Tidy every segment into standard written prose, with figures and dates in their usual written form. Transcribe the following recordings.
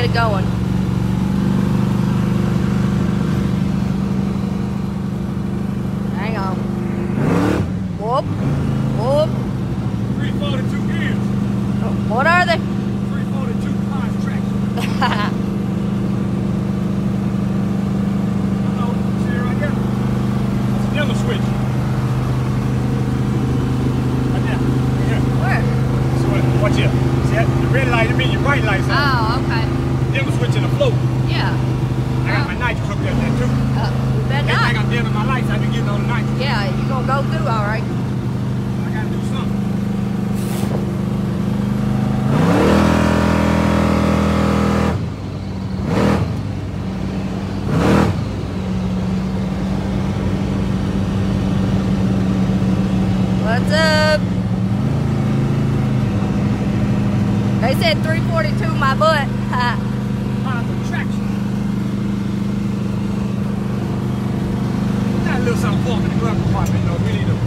it going. Hang on. Whoop. Whoop. 342 gears. What are they? 342 cars traction. Hello, see it right there? That's a dimmer switch. Right there. Right here. Where? So watch here. See that? The red light, it means your bright light's on. Oh, okay. Dimmer switch in the float. Yeah. I got my nitrous hooked up there too. You better Every not. time I'm dimming my lights, I be getting on the nitrous. Yeah, you gonna go through all right. I gotta do something. What's up? They said 342 my butt. Positive traction. Got a little something for me in the glove compartment, you know. We need to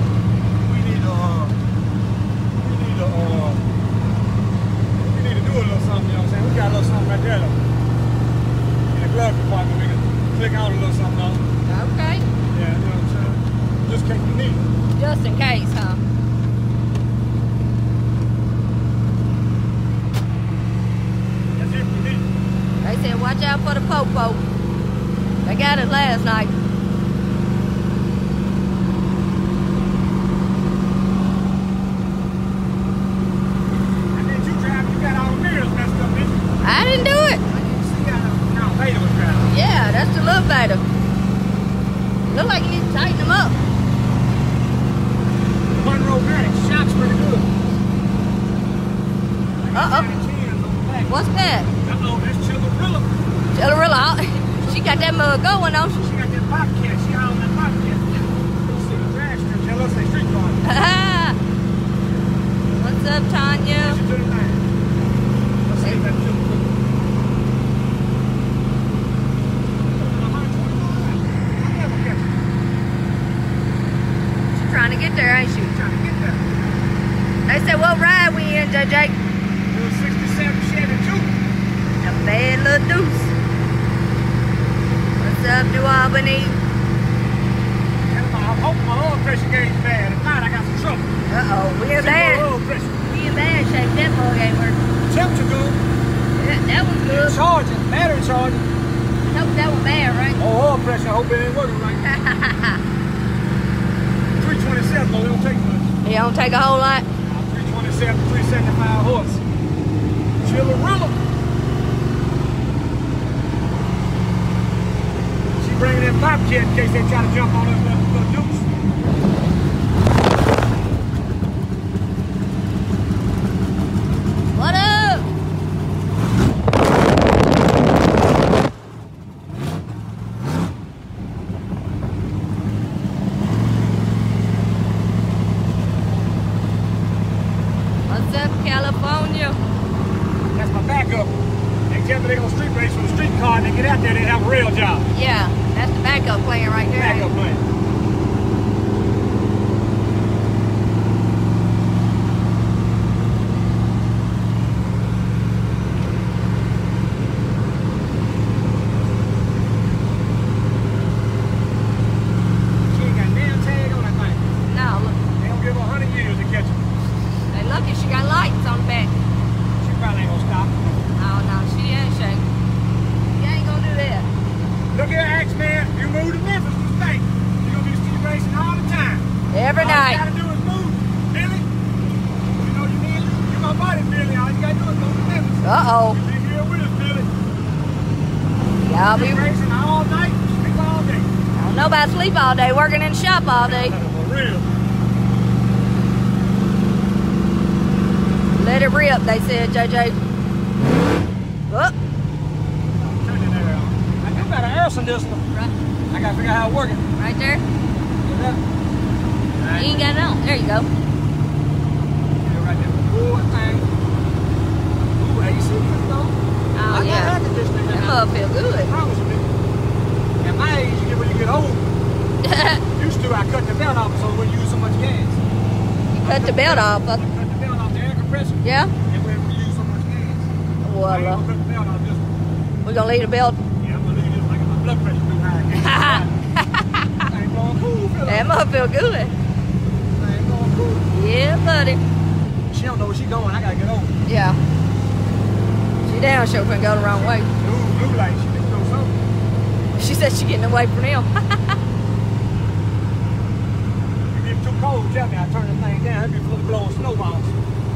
do a little something, you know what I'm saying? We got a little something right there though. In the glove compartment, we can click out a little something on. Okay. Yeah, you know what I'm saying? Just in case we need it. Just in case, huh? That's if we need it. They said watch out for the popo. They got it last night. I need you driving. You got all the mirrors messed up, didn't you? I didn't do it. I didn't see how Vader was driving. Yeah, that's the look better. Look like you need to tighten them up. Monroe Matic, shock's pretty good. Uh-oh. What's that? Uh-oh, that's Chillerilla. Chillerilla. She got that mug going on. She got that bobcat. She out on that bobcat. Let's see the drag strip. Tell us they street car. What's up, Tanya? Listen to the line. Let's see if that Chillerilla. She's trying to get there, ain't she? Trying to get there. They said, what ride we in, JJ? Little 67 Chevy Juke. A bad little deuce. What's up, New Albany? I hope my oil pressure gauge bad. If not, I got some trouble. Uh-oh, we in bad. Oil pressure. We in bad shape. That mug ain't working. Temperature good. That was good. Charging. Battery charging. Hope that was bad, right? Oh, oil pressure. I hope it ain't working right. 327, though. It don't take much. It don't take a whole lot. 327, 375 horse. Chillerilla. She bringing that bobcat in case they try to jump on us little dukes. What up? What's up, California? That's my backup. They tell me they're going to street race with a street car and they get out there, they have a rail job. Yeah, that's the backup plan right there. Backup plan. She ain't got a damn tag on that thing. No, look, They don't give her 100 years to catch her. they lucky she got lights on the back. She probably ain't gonna stop. Oh, no, she ain't shaking. She ain't gonna do that. Look here, X-Man. You move to Memphis this day. You're gonna be street racing all the time. Every All you night. gotta do is move, Billy. You know you need. You're my buddy, Billy. All you gotta do is go to Memphis. Uh-oh. You be here with us, Billy. Y'all be... Street racing all night, sleep all day. I don't know about sleep all day, working in the shop all day. For real. Let it rip, they said, JJ. Oh, Turn that air on. I do got an air conditioner. right, I gotta figure out how it working. right there. Get that. You ain't got it on. There you go. Yeah, right there. Ooh, that thing. Ooh, AC good though. Oh, I got yeah. air conditioning That now. mug feel good. I promise you. At my age, you get when you get old. Used to, I cut the belt off so we use so much gas. You cut the belt off. I cut the belt off the air compressor. Yeah? And we use so much gas. Well, I ain't gonna put the belt on, just, we're gonna leave the belt. yeah, I'm gonna leave this like my blood pressure too high. I ain't blowing cool, feel That must feel good. I ain't blowing cool. Yeah, buddy. She don't know where she going, I gotta get over. Yeah. She down, she can go the wrong way. Blue light, she can do something. She said she getting away from them. If it's too cold, tell me, I turn the thing down, it'd be full of blowing snowballs.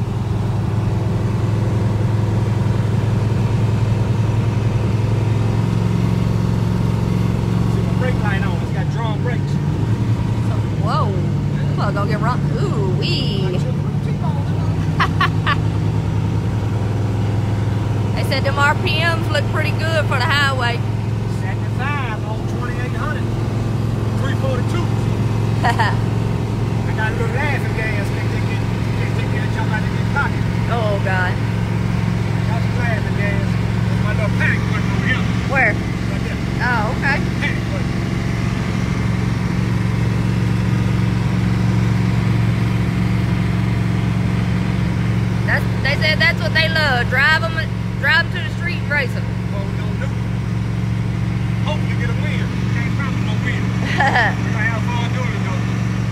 See my brake light on, it's got drawn brakes. Whoa. Well, gonna get wrong. Ooh, wee. They said them RPMs look pretty good for the highway. 75 on 2800. 342. I got a little laughing gas. They get a jump out of your pocket. Oh, God. That's laughing gas. My little panic button over here. Where? Right there. Oh, okay. Panic button. They said that's what they love. Drive them to the street and race them. What we gonna do? Hope you get a win. Can't promise no win. We're gonna have fun doing it though.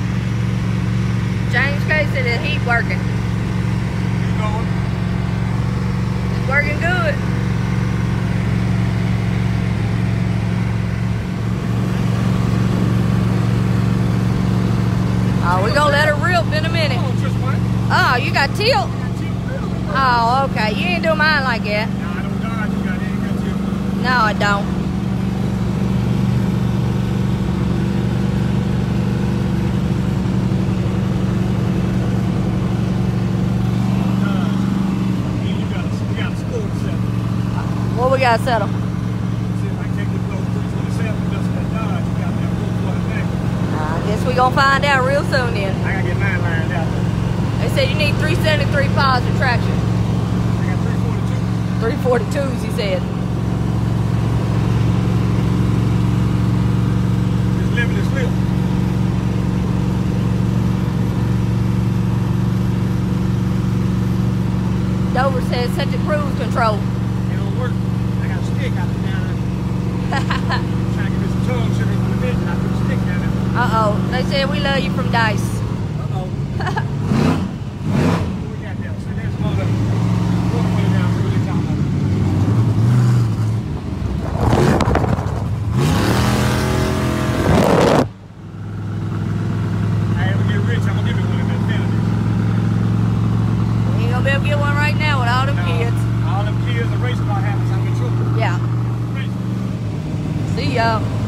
James K said that he's working. You know it. He's working good. Oh, we're gonna let her rip in a minute. Oh, just one. Oh, you got tilt? I got tilt. Oh, okay. You ain't do mine like that. Nah, I don't dodge. You got it. You got tilt. No, I don't. What we gotta settle? I guess we gonna find out real soon then. I gotta get mine lined out. They said you need 373 positive traction. I got 342. 342s, he said. Just living this slip. Dover says set to cruise control. It don't work. I got a stick out there down there. Trying to get this tongue sugar from the bitch and I put a stick down there. Uh-oh. They said we love you from Dice. Uh-oh. What we got there? So there's some other water running down. See what they talking about. I ever get rich, I'm gonna give me one of them penalties. You ain't gonna be able to get one right now with all them kids. All them kids, the race car happens, I'm in trouble. Yeah. Race. See y'all.